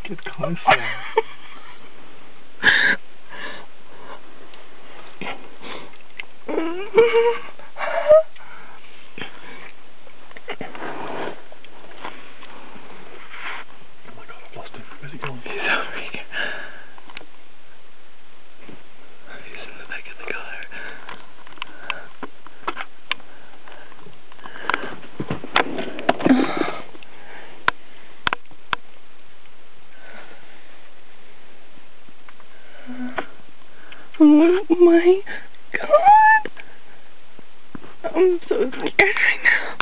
Get closer. Oh my god, I've lost him. Where's he gone? He's over here. He's in the back of the car. Oh my god! I'm so scared right now.